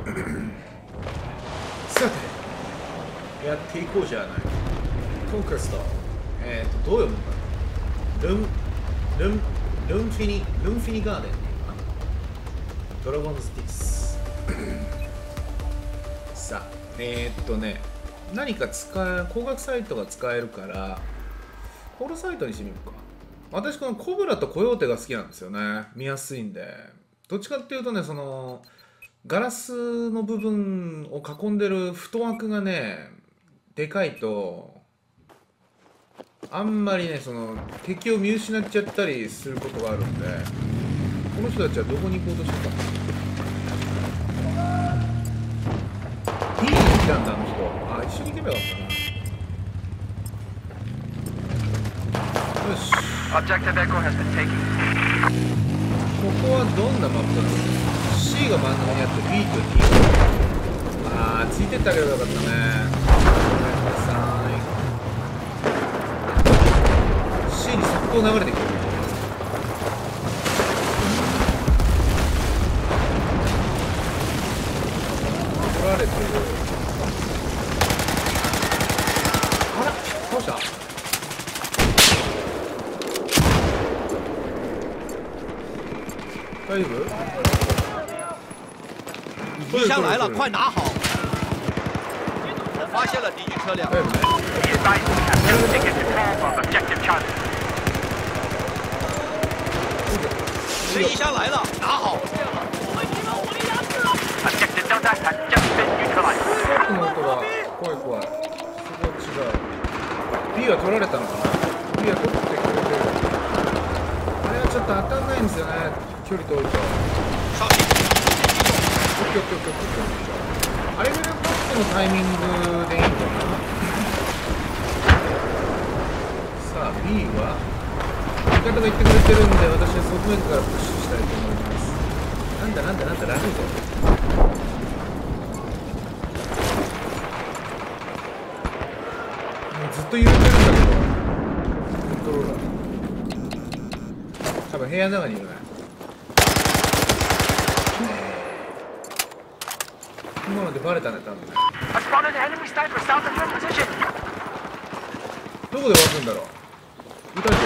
さて、やっていこうじゃない。コンクエスト。どう読むんだろう。ルンフィニガーデン。ドラゴンズディス。さあ、何か高額サイトが使えるから、コールサイトにしてみるか。私、このコブラとコヨーテが好きなんですよね。見やすいんで。どっちかっていうとね、ガラスの部分を囲んでる太枠がね、でかいと、あんまりね、敵を見失っちゃったりすることがあるんで、この人たちはどこに行こうとしてたの？ P に来たんだ、あの人。あ、一緒に行けばよかったな。よし。ここはどんなマップだろう？ C が真ん中にあって B と D がついてってあげればよかったね。ごめんなさい。 C に速攻流れてくる。取られてる。あら、倒した？大丈夫？ 敌枪来了，快拿好！我发现了敌军车辆。敌枪来了，拿好！ この音が怖い怖い。そこ違う。B は取られたのかな？ B は取ってくれてる。あれはちょっと当たんないんですよね。距離遠いと。あれぐらいのパックのタイミングでいいのかな。さあ B は味方が言ってくれてるんで、私は側面からプッシュしたいと思います。なんだラグぞ。もうずっと揺れてるんだけど、コントローラー多分部屋の中にいるね。今のでバレたね、多分ね。どこで湧くんだろう。撃たれて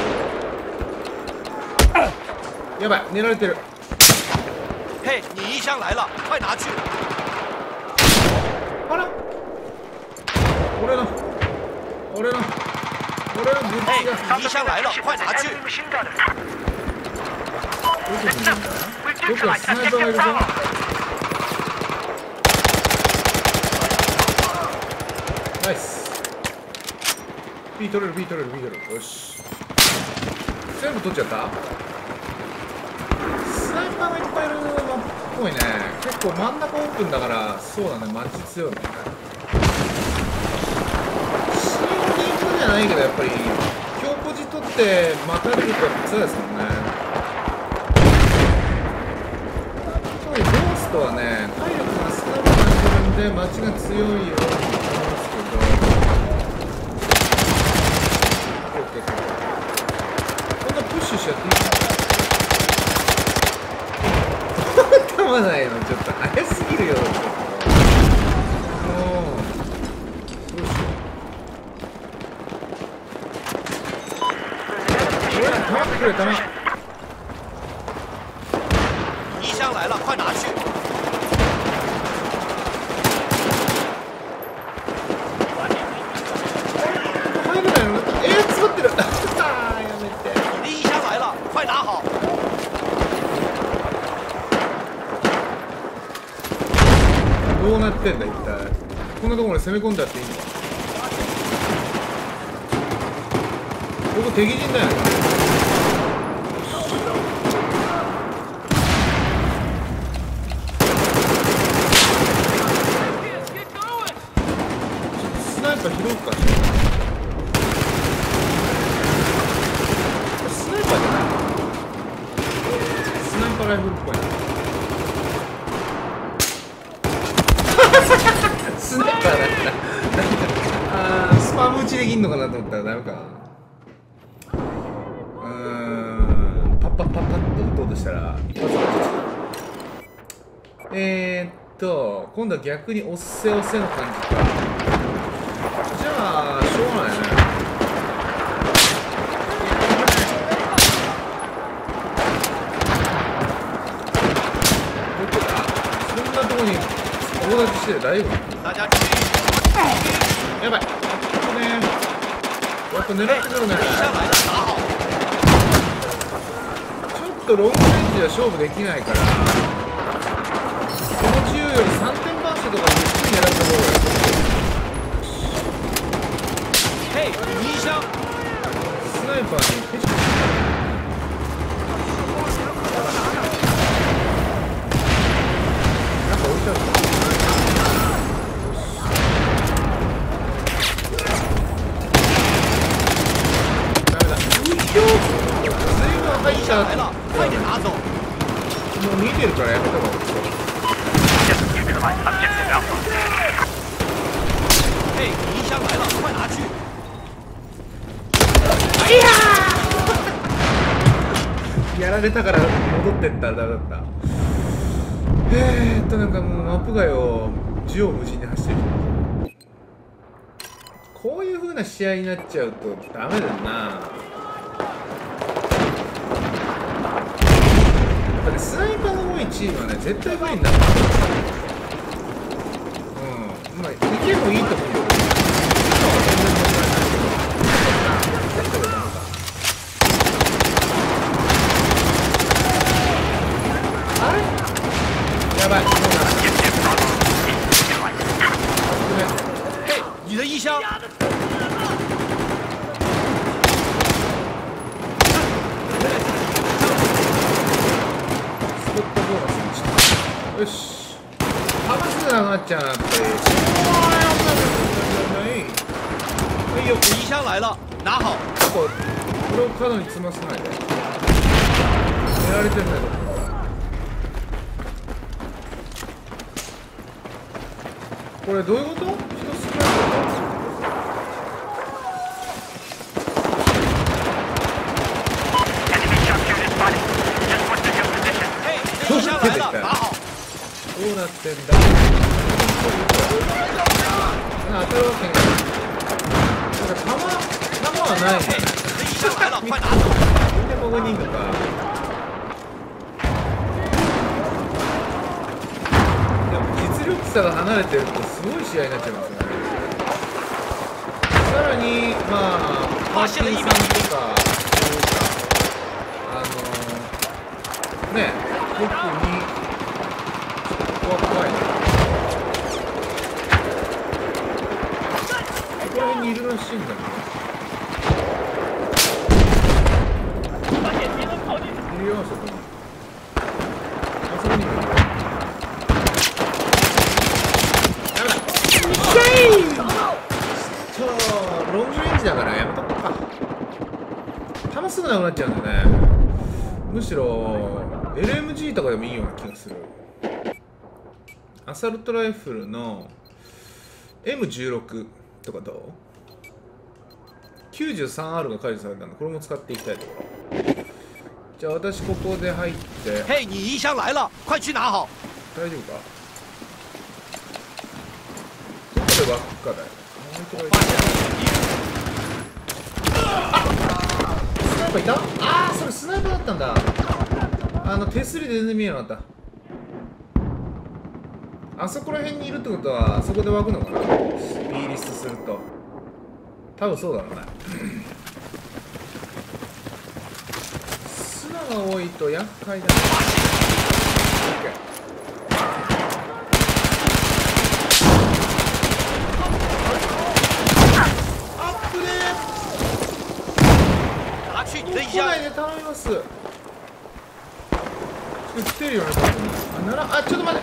る。やばい、狙われてる。 嘿，你一箱来了，快拿去！ あら、俺の武器嘿， が你一箱来了，快拿去！ どこにいるんだ？どこかスナイパーがいるぞ。ナイス。 B 取れる。よし。全部取っちゃった。スナイパーがいっぱいいるのっぽいね。結構真ん中オープンだから、そうだね、マッチ強いね。シーンディングじゃないけど、やっぱり強ポジ取ってまた出ると強いですもんね。特にゴーストはね、体力が少なくなってるんで、マッチが強いように思いますけど、こんなプッシュしちゃっていいの？頭ないのちょっと早すぎるよ。もうどうしよう。弾くれ、弾。 敌枪来了，快拿去！ 入れないの？詰まってる。やめて。 敌枪来了，快拿好！ どうなってんだ一体。こんなところに攻め込んだっていいのか。ここ敵陣だよね。スナイパー拾うか。スナイパーじゃない。スナイパーライフルっぽいな。スナイパーだった。スパム打ちできんのかなと思ったらダメか。パッと打とうとしたら一発が出てきた。 今度は逆に押せ押せの感じか。じゃあしょうがないね。どこだ。そんなとこに大立ちしてて大丈夫？やばい。やっぱ狙ってくるね。ちょっとロングレンジでは勝負できないから、この10より3点バーストとかゆっくり狙った方がいい。 嘿，你一箱。 スナイパーにペチペチなんか置いてある。ダメだ。ずいぶん入っちゃう。 来了，快点拿走。 もう見てるからやめた方がいい。 嘿，你一箱来了，快拿去。 やられたから戻ってったらダメだった。なんかもうマップ外を縦横無尽に走ってる。こういう風な試合になっちゃうとダメだよな。だってスナイパーの多いチームはね絶対不利になる。まあいけもいいと思うよ。やばい。 嘿，你的一箱。 スポットボーナスにした。よし。弾数なくなっちゃうなやっぱり。はいよ。 你一箱来了，拿好。 これを角に詰ませないで。やられてるね。これどういうこと？人少ないの？ 嘿，你的一箱来了，拿好。 どうなってんだ？当たるわけない。なんか弾はないね。 嘿，你的一箱来了，快拿走。 みんなここにいんのか。実力差が離れてるとすごい試合になっちゃいますね。さらにまあパーティーさんとかね特にここは怖いね。ここら辺にいるらしいんだけど。いるよそこに。あそこにいる。ロングレンジだからやめとこうか。弾すぐなくなっちゃうんだよね。むしろ LMG とかでもいいような気がする。アサルトライフルの M16 とかどう？ 93R が解除されたのでこれも使っていきたいところ。じゃあ私ここで入って。 嘿，你一箱来了，快去拿好。 大丈夫か？どこでばっかだよ。スナイパーいた？ああ、それスナイパーだったんだ。手すりで全然見えなかった。あそこら辺にいるってことは、あそこで湧くのかな？ B リストすると。多分そうだろうね。砂が多いと厄介だね。来ないで頼みます。来てるよね、ここに。あ、ちょっと待って。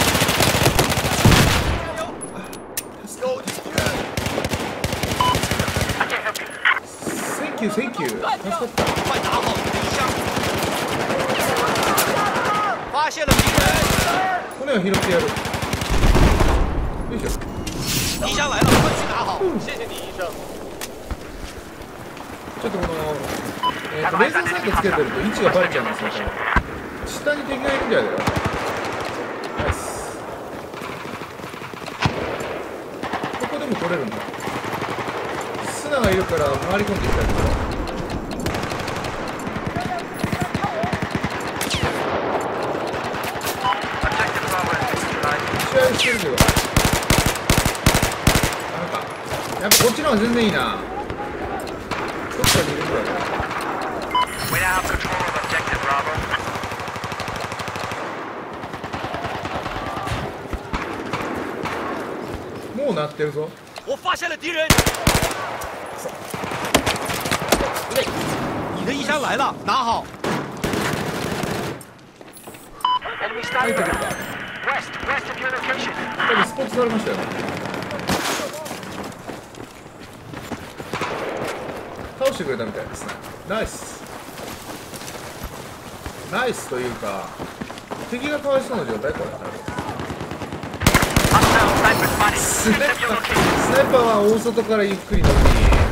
センキュー、センキュー。助かった。骨を拾ってやる。よいしょ。 一箱来了，快去拿好。谢谢你，医生。 ちょっとこの、レーザーサイトつけてると位置がバレちゃうんですよ。下に敵がいるみたいだよ。ナイス。 れるんだ。スナがいるから回り込んでいきたいけど、試合してるけど、なんかやっぱこっちの方が全然いいな。どっかにいるぐらいだ。もう鳴ってるぞ。 我发现了敌人。你的衣箱来了，拿好。 入ってくるか。多分スポーツされましたよね。倒してくれたみたいですね。ナイス。ナイスというか、敵がかわいそうな状態これ。スナイパーは大外からゆっくり飛び、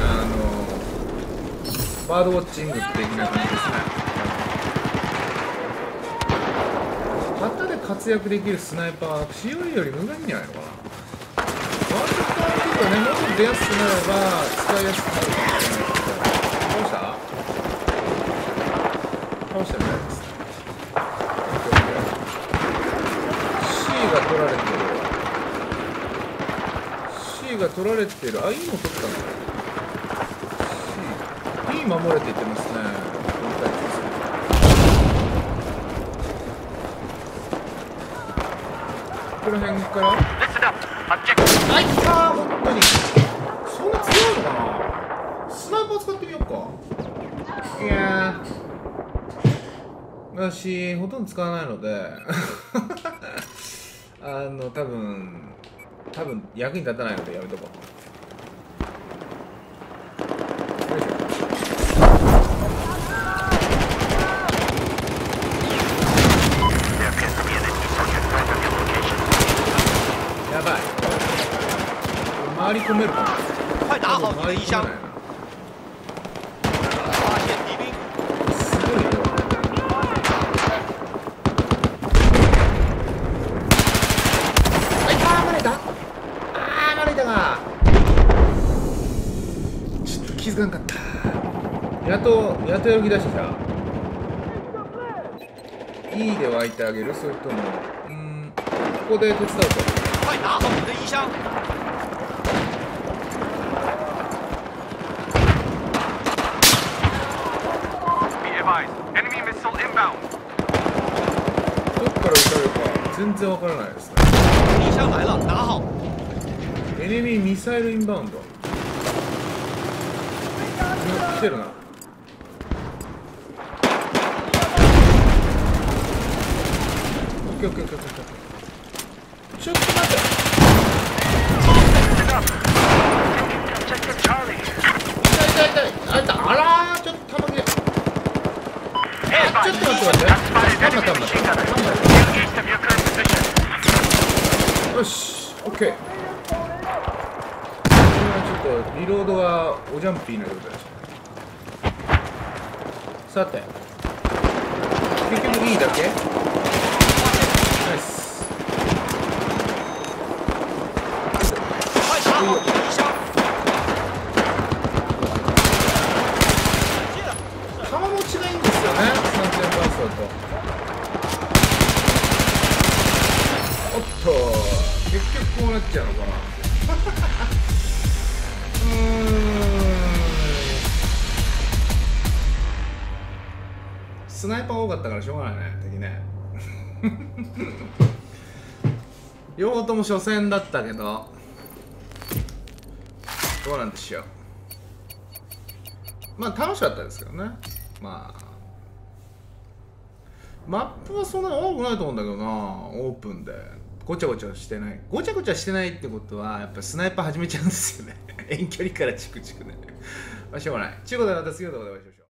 バードウォッチング的な感じですね。旗で活躍できるスナイパーは強いより無駄にじゃないのかな。ワンショットアーケードがね、もっと出やすくなれば使いやすくなるかもしれないですけど、倒したみたいです。C が取られてる。C が取られてる。あ、いいの取ったんだ。C。B 守れていってますね。この辺から。あいったー、本当に。そんな強いのかな。スナイパー使ってみようか。いやー。私、ほとんど使わないので。多分役に立たないのでやめとこう。やばい。回り込めるかも。 快拿好你的衣箱。发现敌兵。 すごいよ。ちょっと気づかなかった。やっとやる気出してきた。いいで湧いてあげる。それともここで手伝うと。 快拿好你的衣箱。 どっから撃たれるか全然わからないですね。 衣箱来了，拿好。 エネミーミサイルインバウンド。来てるな。オッケーオッケーオッケーオッケー。ちょっと待って。痛い。あらー、ちょっと弾切れ。ちょっと待って。よし、オッケー。ちょっとリロードはおジャンピーな状態でした。さて、結局いいだけ？ナイス。弾持ちがいいんですよね、3000バーストだと。おっと、結局こうなっちゃうのかな。スナイパー多かったからしょうがないね、敵ね。両方とも初戦だったけど、どうなんでしょう。まあ楽しかったですけどね。まあマップはそんなに多くないと思うんだけどな。オープンでごちゃごちゃしてない。ごちゃごちゃしてないってことはやっぱスナイパー始めちゃうんですよね。遠距離からチクチクね。まあしょうがない。ということでまた次の動画でお会いしましょう。